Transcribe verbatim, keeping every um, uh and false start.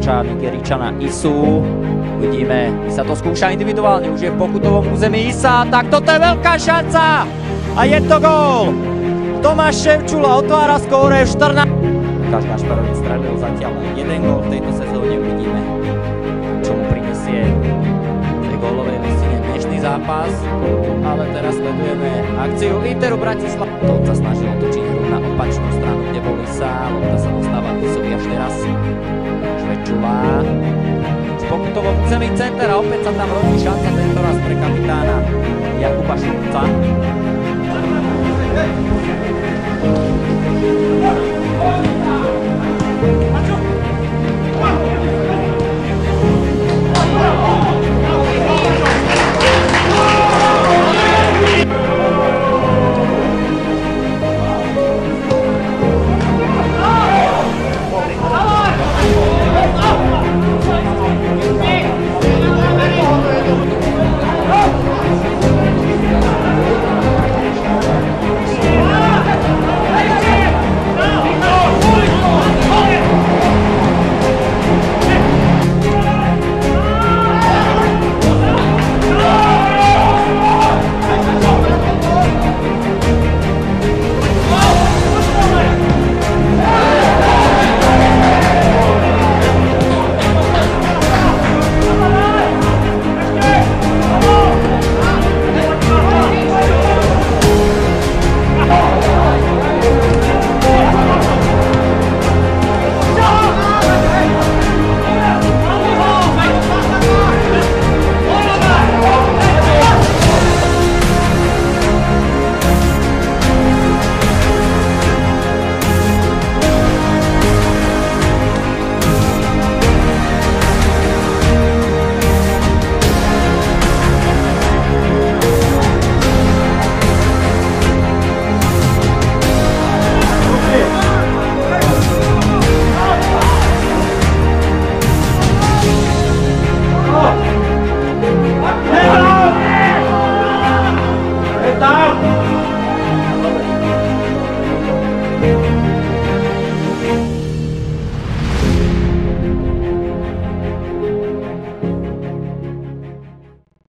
Tomáša Nigeričana Isu. Uvidíme, sa to skúša individuálne, už je v pokutovom území Isa, tak toto je veľká šanca a je to gól. Tomáš Ševčula otvára skóre v štrnástej. Lukáš Gašparovič strelil zatiaľ jeden gól v tejto sezóne, uvidíme, čo mu prinesie tej gólovej listine dnešný zápas, ale teraz sledujeme akciu Interu Bratislava. To sa snažil otočiť hru na opačnú stranu, kde bol Isa, lopta sa dostáva k Isovi až teraz. Ševčula v pokutovom území center a opäť sa tam rodí šanca, tentoraz pre kapitána Jakuba Šulca.